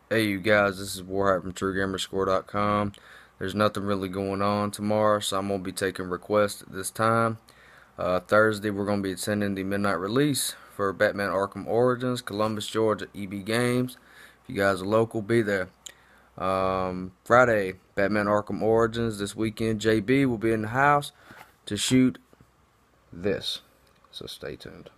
Hey you guys, this is Warhype from TrueGamerscore.com. There's nothing really going on tomorrow, so I'm going to be taking requests at this time. Thursday, we're going to be attending the midnight release for Batman Arkham Origins, Columbus, Georgia, EB Games. If you guys are local, be there. Friday, Batman Arkham Origins. This weekend, JB will be in the house to shoot this. So stay tuned.